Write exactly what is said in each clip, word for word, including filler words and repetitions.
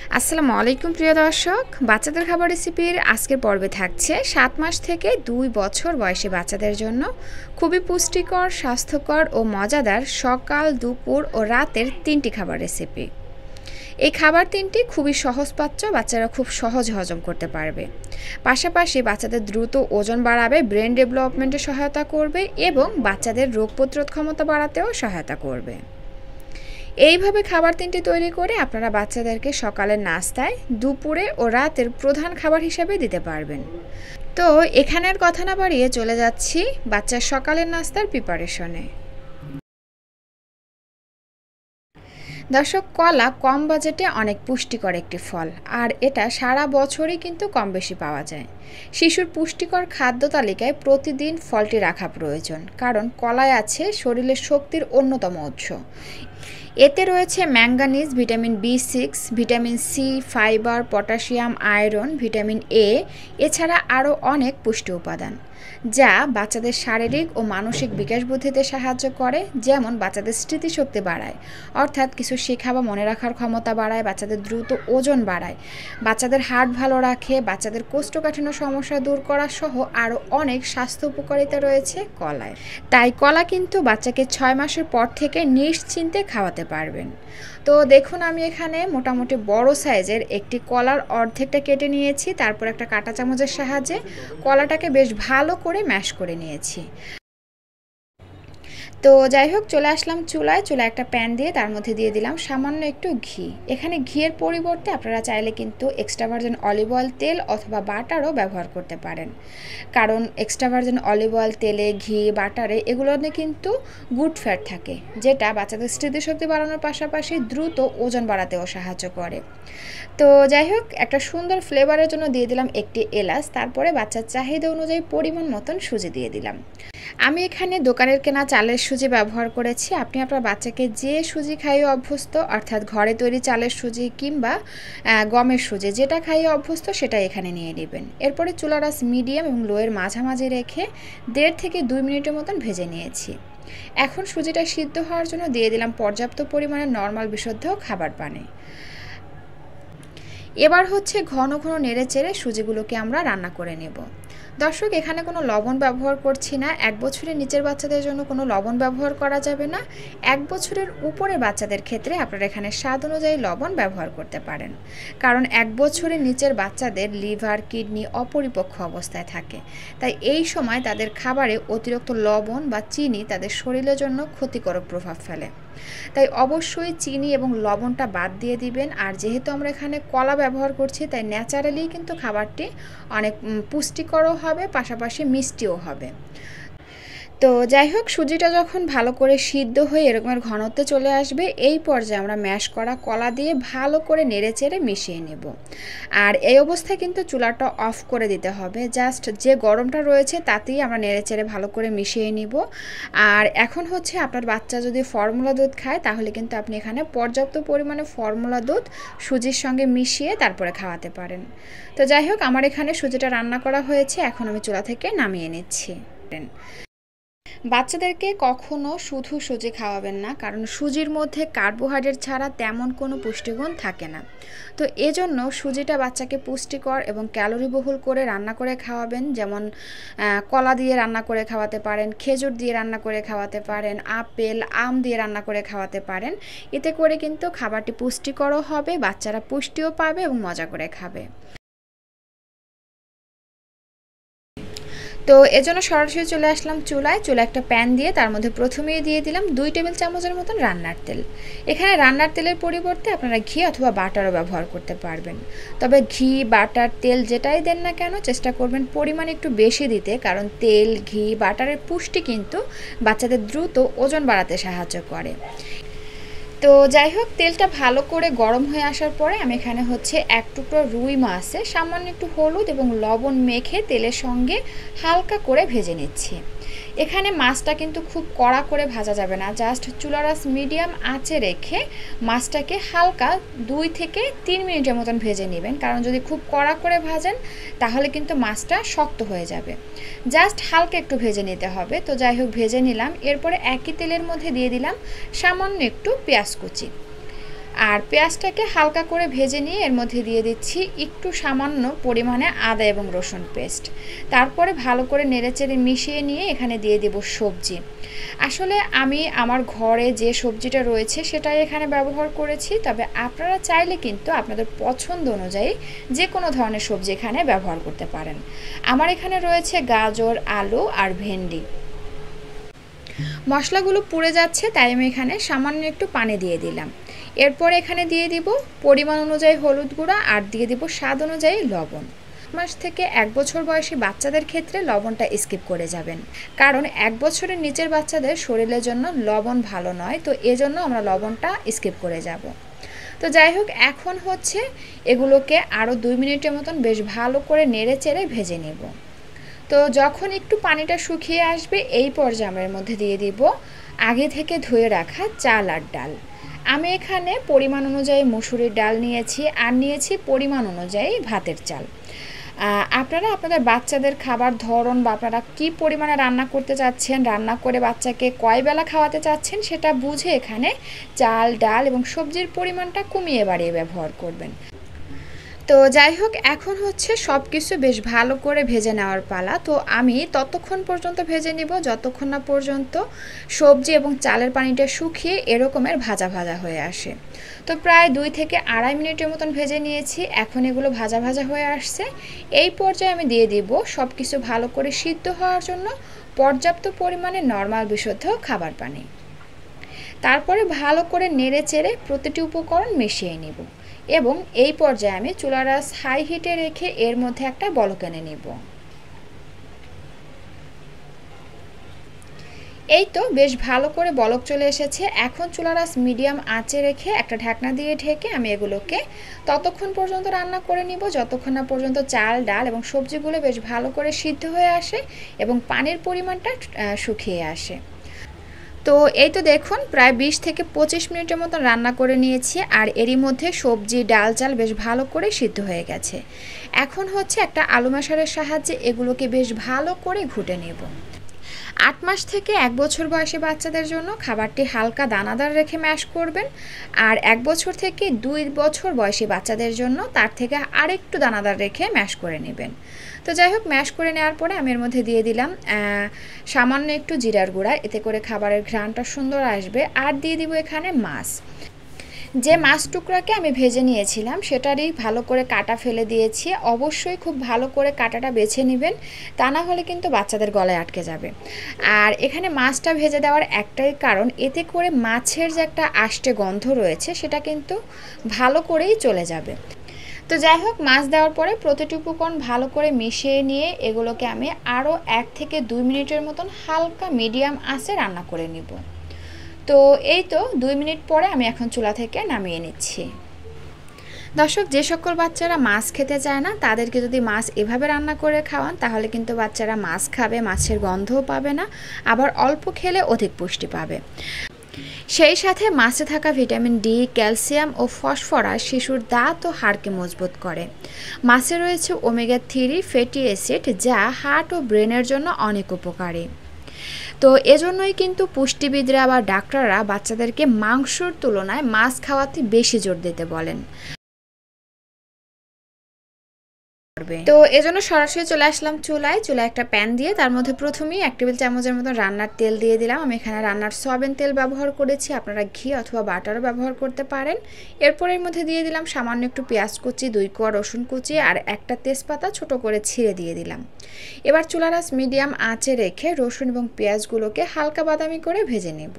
আসসালামু আলাইকুম প্রিয় দর্শক, বাচ্চাদের খাবার রেসিপির আজকের পর্বে থাকছে সাত মাস থেকে দুই বছর বয়সী বাচ্চাদের জন্য খুবই পুষ্টিকর, স্বাস্থ্যকর ও মজাদার সকাল, দুপুর ও রাতের তিনটি খাবার রেসিপি। এই খাবার তিনটি খুবই সহজপাচ্য, বাচ্চারা খুব সহজ হজম করতে পারবে। পাশাপাশি বাচ্চাদের দ্রুত ওজন বাড়াবে, ব্রেন ডেভেলপমেন্টে সহায়তা করবে এবং বাচ্চাদের রোগ প্রতিরোধ ক্ষমতা বাড়াতেও সহায়তা করবে। এইভাবে খাবার তিনটি তৈরি করে আপনারা বাচ্চাদেরকে সকালের নাস্তায়, দুপুরে ও রাতের প্রধান খাবার হিসেবে দিতে পারবেন। তো এখানের কথা না বাড়িয়ে চলে যাচ্ছি বাচ্চার সকালের নাস্তার প্রিপারেশনে। দর্শক, কলা কম বাজেটে অনেক পুষ্টিকর একটি ফল, আর এটা সারা বছরই কিন্তু কম বেশি পাওয়া যায়। শিশুর পুষ্টিকর খাদ্য তালিকায় প্রতিদিন ফলটি রাখা প্রয়োজন, কারণ কলায় আছে শরীরের শক্তির অন্যতম উৎস। এতে রয়েছে manganese, vitamin B six, vitamin C, fibre, potassium, iron, vitamin A, এছাড়া আরও অনেক পুষ্টি উপাদান যা বাচ্চাদের শারীরিক ও মানসিক বিকাশ বুদ্ধিতে সাহায্য করে। যেমন বাচ্চাদের স্মৃতিশক্তি বাড়ায়, অর্থাৎ কিছু শেখা বা মনে রাখার ক্ষমতা বাড়ায়, বাচ্চাদের দ্রুত ওজন বাড়ায়, বাচ্চাদের হার্ট ভালো রাখে, বাচ্চাদের কোষ্ঠকাঠিন্য সমস্যা দূর করা সহ আরও অনেক স্বাস্থ্য উপকারিতা রয়েছে কলায়। তাই কলা কিন্তু বাচ্চাকে ছয় মাসের পর থেকে নিশ্চিন্তে খাওয়াতে পারবেন। তো দেখুন, আমি এখানে মোটামুটি বড় সাইজের একটি কলার অর্ধেকটা কেটে নিয়েছি, তারপর একটা কাঁটা চামচের সাহায্যে কলাটাকে বেশ ভালো করে ম্যাশ করে নিয়েছি। তো যাই হোক, চলে আসলাম চুলায়। চুলায় একটা প্যান দিয়ে তার মধ্যে দিয়ে দিলাম সামান্য একটু ঘি। এখানে ঘিয়ের পরিবর্তে আপনারা চাইলে কিন্তু এক্সট্রা ভার্জিন অলিভ অয়েল, তেল অথবা বাটারও ব্যবহার করতে পারেন, কারণ এক্সট্রা ভার্জিন অলিভ অয়েল, তেলে, ঘি, বাটারে এগুলোতে কিন্তু গুড ফ্যাট থাকে, যেটা বাচ্চাদের স্মৃতিশক্তি বাড়ানোর পাশাপাশি দ্রুত ওজন বাড়াতেও সাহায্য করে। তো যাই হোক, একটা সুন্দর ফ্লেভারের জন্য দিয়ে দিলাম একটি এলাচ, তারপরে বাচ্চার চাহিদা অনুযায়ী পরিমাণ মতন সুজি দিয়ে দিলাম। আমি এখানে দোকানের কেনা চালের সুজি ব্যবহার করেছি। আপনি আপনার বাচ্চাকে যে সুজি খাইয়ে অভ্যস্ত, অর্থাৎ ঘরে তৈরি চালের সুজি কিংবা গমের সুজি, যেটা খাইয়ে অভ্যস্ত সেটা এখানে নিয়ে নেবেন। এরপরে চুলার আঁচ মিডিয়াম এবং লোয়ের মাঝামাঝি রেখে দেড় থেকে দুই মিনিটের মতন ভেজে নিয়েছি। এখন সুজিটা সিদ্ধ হওয়ার জন্য দিয়ে দিলাম পর্যাপ্ত পরিমাণে নর্মাল বিশুদ্ধ খাবার পানি। এবার হচ্ছে ঘন ঘন নেড়ে চেড়ে সুজিগুলোকে আমরা রান্না করে নেব। দর্শক, এখানে কোনো লবণ ব্যবহার করছি না। এক বছরের নিচের বাচ্চাদের জন্য কোনো লবণ ব্যবহার করা যাবে না। এক বছরের উপরের বাচ্চাদের ক্ষেত্রে আপনারা এখানে স্বাদ অনুযায়ী লবণ ব্যবহার করতে পারেন, কারণ এক বছরের নিচের বাচ্চাদের লিভার, কিডনি অপরিপক্ক অবস্থায় থাকে। তাই এই সময় তাদের খাবারে অতিরিক্ত লবণ বা চিনি তাদের শরীরের জন্য ক্ষতিকারক প্রভাব ফেলে। তাই অবশ্যই চিনি এবং লবণটা বাদ দিয়ে দিবেন। আর যেহেতু আমরা এখানে কলা ব্যবহার করছি, তাই ন্যাচারালি কিন্তু খাবারটি অনেক পুষ্টিকরও হবে, পাশাপাশি মিষ্টিও হবে। তো যাই হোক, সুজিটা যখন ভালো করে সিদ্ধ হয়ে এরকমের ঘনত্বে চলে আসবে, এই পর্যায়ে আমরা ম্যাশ করা কলা দিয়ে ভালো করে নেড়ে চেড়ে মিশিয়ে নেব। আর এই অবস্থায় কিন্তু চুলাটা অফ করে দিতে হবে। জাস্ট যে গরমটা রয়েছে তাতেই আমরা নেড়ে চেড়ে ভালো করে মিশিয়ে নিব। আর এখন হচ্ছে আপনার বাচ্চা যদি ফর্মুলা দুধ খায়, তাহলে কিন্তু আপনি এখানে পর্যাপ্ত পরিমাণে ফর্মুলা দুধ সুজির সঙ্গে মিশিয়ে তারপরে খাওয়াতে পারেন। তো যাই হোক, আমার এখানে সুজিটা রান্না করা হয়েছে, এখন আমি চুলা থেকে নামিয়ে নিচ্ছি। বাচ্চাদেরকে কখনো শুধু সুজি খাওয়াবেন না, কারণ সুজির মধ্যে কার্বোহাইড্রেট ছাড়া তেমন কোনো পুষ্টিগুণ থাকে না। তো এজন্য সুজিটা বাচ্চাকে পুষ্টিকর এবং ক্যালোরি বহুল করে রান্না করে খাওয়াবেন। যেমন কলা দিয়ে রান্না করে খাওয়াতে পারেন, খেজুর দিয়ে রান্না করে খাওয়াতে পারেন, আপেল, আম দিয়ে রান্না করে খাওয়াতে পারেন। এতে করে কিন্তু খাবারটি পুষ্টিকরও হবে, বাচ্চারা পুষ্টিও পাবে এবং মজা করে খাবে। তো এজন্য সরাসরি চলে আসলাম চুলায়। চুলা একটা প্যান দিয়ে তার মধ্যে প্রথমেই দিয়ে দিলাম দুই টেবিল চামচের মতন রান্নার তেল। এখানে রান্নার তেলের পরিবর্তে আপনারা ঘি অথবা বাটারও ব্যবহার করতে পারবেন। তবে ঘি, বাটার, তেল যেটাই দেন না কেন, চেষ্টা করবেন পরিমাণ একটু বেশি দিতে, কারণ তেল, ঘি, বাটারের পুষ্টি কিন্তু বাচ্চাদের দ্রুত ওজন বাড়াতে সাহায্য করে। তো যাই হোক, তেলটা ভালো করে গরম হয়ে আসার পরে আমি এখানে হচ্ছে এক টুকরো রুই মাছে সামান্য একটু হলুদ এবং লবণ মেখে তেলের সঙ্গে হালকা করে ভেজে নিচ্ছি। এখানে মাছটা কিন্তু খুব কড়া করে ভাজা যাবে না, জাস্ট চুলার আঁচ মিডিয়াম আঁচে রেখে মাছটাকে হালকা দুই থেকে তিন মিনিটের মতন ভেজে নেবেন, কারণ যদি খুব কড়া করে ভাজেন তাহলে কিন্তু মাছটা শক্ত হয়ে যাবে। জাস্ট হালকা একটু ভেজে নিতে হবে। তো যাই হোক, ভেজে নিলাম। এরপরে একই তেলের মধ্যে দিয়ে দিলাম সামান্য একটু পেঁয়াজ কুচি। আর পেঁয়াজটাকে হালকা করে ভেজে নিয়ে এর মধ্যে দিয়ে দিচ্ছি একটু সামান্য পরিমাণে আদা এবং রসুন পেস্ট। তারপরে ভালো করে নেড়েচেড়ে মিশিয়ে নিয়ে এখানে দিয়ে দেব সবজি। আসলে আমি আমার ঘরে যে সবজিটা রয়েছে সেটাই এখানে ব্যবহার করেছি, তবে আপনারা চাইলে কিন্তু আপনাদের পছন্দ অনুযায়ী যে কোনো ধরনের সবজি এখানে ব্যবহার করতে পারেন। আমার এখানে রয়েছে গাজর, আলু আর ভেন্ডি। মশলাগুলো পুড়ে যাচ্ছে তাই আমি এখানে সামান্য একটু পানি দিয়ে দিলাম। এরপর এখানে দিয়ে দিব পরিমাণ অনুযায়ী হলুদ গুঁড়া আর দিয়ে দিব স্বাদ অনুযায়ী লবণ। মাস থেকে এক বছর বয়সী বাচ্চাদের ক্ষেত্রে লবণটা স্কিপ করে যাবেন, কারণ এক বছরের নিচের বাচ্চাদের শরীরের জন্য লবণ ভালো নয়, তো এজন্য আমরা লবণটা স্কিপ করে যাব। তো যাই হোক, এখন হচ্ছে এগুলোকে আরও দুই মিনিটের মতন বেশ ভালো করে নেড়ে চেড়ে ভেজে নেব। তো যখন একটু পানিটা শুকিয়ে আসবে এই পর্যায়ে আমরা এর মধ্যে দিয়ে দিব আগে থেকে ধুয়ে রাখা চাল আর ডাল। আমি এখানে পরিমাণ অনুযায়ী মসুরির ডাল নিয়েছি আর নিয়েছি পরিমাণ অনুযায়ী ভাতের চাল। আপনারা আপনাদের বাচ্চাদের খাবার ধরন বা আপনারা কী পরিমাণে রান্না করতে চাচ্ছেন, রান্না করে বাচ্চাকে কয় বেলা খাওয়াতে চাচ্ছেন সেটা বুঝে এখানে চাল, ডাল এবং সবজির পরিমাণটা কমিয়ে বাড়িয়ে ব্যবহার করবেন। তো যাই হোক, এখন হচ্ছে সব কিছু বেশ ভালো করে ভেজে নেওয়ার পালা। তো আমি ততক্ষণ পর্যন্ত ভেজে নিব যতক্ষণ না পর্যন্ত সবজি এবং চালের পানিটা শুকিয়ে এরকমের ভাজা ভাজা হয়ে আসে। তো প্রায় দুই থেকে আড়াই মিনিটের মতন ভেজে নিয়েছি। এখন এগুলো ভাজা ভাজা হয়ে আসছে। এই পর্যায়ে আমি দিয়ে দিব সব কিছু ভালো করে সিদ্ধ হওয়ার জন্য পর্যাপ্ত পরিমাণে নর্মাল বিশুদ্ধ খাবার পানি। তারপরে ভালো করে নেড়ে চেড়ে প্রতিটি উপকরণ মিশিয়ে নিব এবং এই পর্যায়ে আমি চুলার আঁচ হাই হিটে রেখে এর মধ্যে একটা বলক এনে নিব। এই তো বেশ ভালো করে বলক চলে এসেছে। এখন চুলার আঁচ মিডিয়াম আঁচে রেখে একটা ঢাকনা দিয়ে ঢেকে আমি এগুলোকে ততক্ষণ পর্যন্ত রান্না করে নিব যতক্ষণ না পর্যন্ত চাল, ডাল এবং সবজিগুলো বেশ ভালো করে সিদ্ধ হয়ে আসে এবং পানির পরিমাণটা শুকিয়ে আসে। তো এই তো দেখুন প্রায় বিশ থেকে পঁচিশ মিনিটের মতো রান্না করে নিয়েছি আর এরই মধ্যে সবজি, ডাল, চাল বেশ ভালো করে সিদ্ধ হয়ে গেছে। এখন হচ্ছে একটা আলু ম্যাশারের সাহায্যে এগুলোকে বেশ ভালো করে ঘুটে নেব। আট মাস থেকে এক বছর বয়সী বাচ্চাদের জন্য খাবারটি হালকা দানাদার রেখে ম্যাশ করবেন, আর এক বছর থেকে দুই বছর বয়সী বাচ্চাদের জন্য তার থেকে আরেকটু দানাদার রেখে ম্যাশ করে নেবেন। তো যাই হোক, ম্যাশ করে নেওয়ার পরে আমি এর মধ্যে দিয়ে দিলাম সামান্য একটু জিরার গুঁড়া, এতে করে খাবারের ঘ্রাণটা সুন্দর আসবে। আর দিয়ে দিব এখানে মাছ। যে মাছ টুকরাকে আমি ভেজে নিয়েছিলাম সেটারই ভালো করে কাটা ফেলে দিয়েছি। অবশ্যই খুব ভালো করে কাটাটা বেছে নেবেন, তা না হলে কিন্তু বাচ্চাদের গলায় আটকে যাবে। আর এখানে মাছটা ভেজে দেওয়ার একটাই কারণ, এতে করে মাছের যে একটা আষ্টে গন্ধ রয়েছে সেটা কিন্তু ভালো করেই চলে যাবে। তো যাই হোক, মাছ দেওয়ার পরে প্রতিটি উপকরণ ভালো করে মিশিয়ে নিয়ে এগুলোকে আমি আরও এক থেকে দুই মিনিটের মতন হালকা মিডিয়াম আঁচে রান্না করে নিব। তো এই তো দুই মিনিট পরে আমি এখন চুলা থেকে নামিয়ে নিচ্ছি। দর্শক, যে সকল বাচ্চারা মাছ খেতে চায় না তাদেরকে যদি মাছ এভাবে রান্না করে খাওয়ান তাহলে কিন্তু বাচ্চারা মাছ খাবে, মাছের গন্ধও পাবে না, আবার অল্প খেলে অধিক পুষ্টি পাবে। সেই সাথে মাছে থাকা ভিটামিন ডি, ক্যালসিয়াম ও ফসফরাস শিশুর দাঁত ও হাড়কে মজবুত করে। মাছে রয়েছে ওমেগা থ্রি ফ্যাটি অ্যাসিড, যা হার্ট ও ব্রেনের জন্য অনেক উপকারী। তো এজন্যই কিন্তু পুষ্টিবিদরা বা ডাক্তাররা বাচ্চাদেরকে মাংসর তুলনায় মাছ খাওয়াতে বেশি জোর দিতে বলেন। তো এজন্য সরাসরি চলে আসলাম চুলায়। চুলায় একটা প্যান দিয়ে তার মধ্যে প্রথমেই এক টেবিল চামচের মতো রান্নার তেল দিয়ে দিলাম। আমি এখানে রান্নার সয়াবিন তেল ব্যবহার করেছি, আপনারা ঘি অথবা বাটারও ব্যবহার করতে পারেন। এরপর এর মধ্যে দিয়ে দিলাম সামান্য একটু পেঁয়াজ কুচি, দুই কোয়া রসুন কুচি আর একটা তেজপাতা ছোট করে ছিঁড়ে দিয়ে দিলাম। এবার চুলার আঁচ মিডিয়াম আঁচে রেখে রসুন এবং পেঁয়াজগুলোকে হালকা বাদামি করে ভেজে নেব।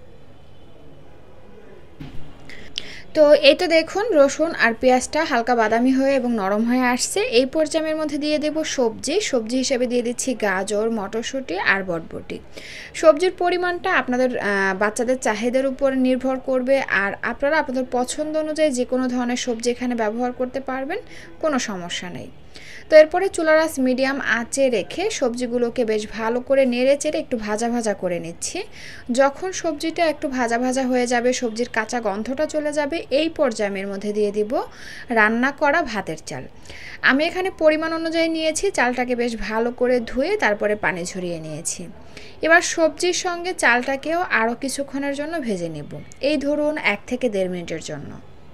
তো এই তো দেখুন রসুন আর পেঁয়াজটা হালকা বাদামি হয়ে এবং নরম হয়ে আসছে। এই পর্যায়ের মধ্যে দিয়ে দেব সবজি। সবজি হিসেবে দিয়ে দিচ্ছি গাজর, মটরশুঁটি আর বটবটি। সবজির পরিমাণটা আপনাদের বাচ্চাদের চাহিদার উপর নির্ভর করবে, আর আপনারা আপনাদের পছন্দ অনুযায়ী যে কোনো ধরনের সবজি এখানে ব্যবহার করতে পারবেন, কোনো সমস্যা নেই। তো এরপরে চুলার আঁচ মিডিয়াম আঁচে রেখে সবজিগুলোকে বেশ ভালো করে নেড়ে চেড়ে একটু ভাজা ভাজা করে নিচ্ছি। যখন সবজিটা একটু ভাজা ভাজা হয়ে যাবে, সবজির কাঁচা গন্ধটা চলে যাবে, এই পর্যায়ে এর মধ্যে দিয়ে দিব রান্না করা ভাতের চাল। আমি এখানে পরিমাণ অনুযায়ী নিয়েছি, চালটাকে বেশ ভালো করে ধুয়ে তারপরে পানি ঝরিয়ে নিয়েছি। এবার সবজির সঙ্গে চালটাকেও আরও কিছুক্ষণের জন্য ভেজে নেব, এই ধরুন এক থেকে দেড় মিনিটের জন্য।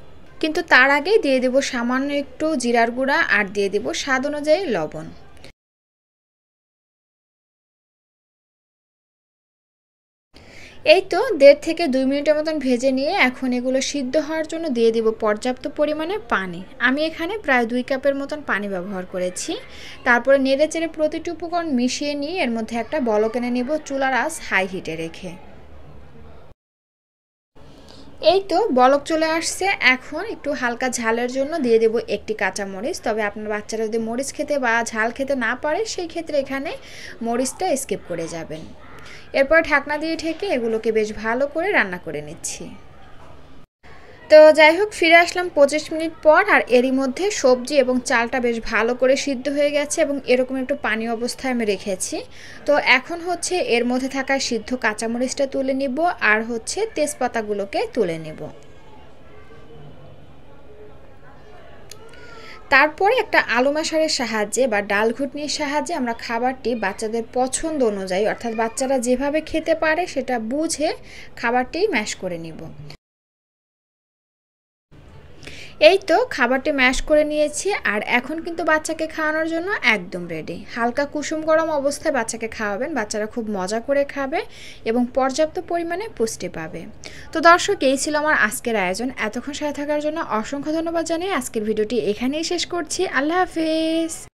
কিন্তু তার আগেই দিয়ে দেব সামান্য একটু জিরার গুঁড়া আর দিয়ে দেব স্বাদ অনুযায়ী লবণ। এই তো দেড় থেকে দুই মিনিটের মতন ভেজে নিয়ে এখন এগুলো সিদ্ধ হওয়ার জন্য দিয়ে দেব পর্যাপ্ত পরিমাণে পানি। আমি এখানে প্রায় দুই কাপের মতন পানি ব্যবহার করেছি। তারপরে নেড়ে চেড়ে প্রতিটি উপকরণ মিশিয়ে নিয়ে এর মধ্যে একটা বলক এনে নেব চুলার আঁচ হাই হিটে রেখে। এই তো বলক চলে আসছে। এখন একটু হালকা ঝালের জন্য দিয়ে দেব একটি কাঁচামরিচ। তবে আপনার বাচ্চারা যদি মরিচ খেতে বা ঝাল খেতে না পারে সেই ক্ষেত্রে এখানে মরিচটা স্কিপ করে যাবেন। এরপর ঢাকনা দিয়ে ঢেকে এগুলোকে বেশ ভালো করে রান্না করে নিচ্ছি। তো যাই হোক ফিরে আসলাম পঁচিশ মিনিট পর, আর এরই মধ্যে সবজি এবং চালটা বেশ ভালো করে সিদ্ধ হয়ে গেছে এবং এরকম একটু পানি অবস্থায় আমি রেখেছি। তো এখন হচ্ছে এর মধ্যে থাকা সিদ্ধ কাঁচামরিচটা তুলে নিব আর হচ্ছে তেজপাতাগুলোকে তুলে নেব। তারপরে একটা আলু ম্যাশারের সাহায্যে বা ডাল ঘুটনির সাহায্যে আমরা খাবারটি বাচ্চাদের পছন্দ অনুযায়ী, অর্থাৎ বাচ্চারা যেভাবে খেতে পারে সেটা বুঝে খাবারটি ম্যাশ করে নিব। এই তো খাবারটি ম্যাশ করে নিয়েছি আর এখন কিন্তু বাচ্চাকে খাওয়ানোর জন্য একদম রেডি। হালকা কুসুম গরম অবস্থায় বাচ্চাকে খাওয়াবেন, বাচ্চারা খুব মজা করে খাবে এবং পর্যাপ্ত পরিমাণে পুষ্টি পাবে। তো দর্শক, এই ছিল আমার আজকের আয়োজন। এতক্ষণ সাথে থাকার জন্য অসংখ্য ধন্যবাদ জানিয়ে আজকের ভিডিওটি এখানেই শেষ করছি। আল্লাহ হাফেজ।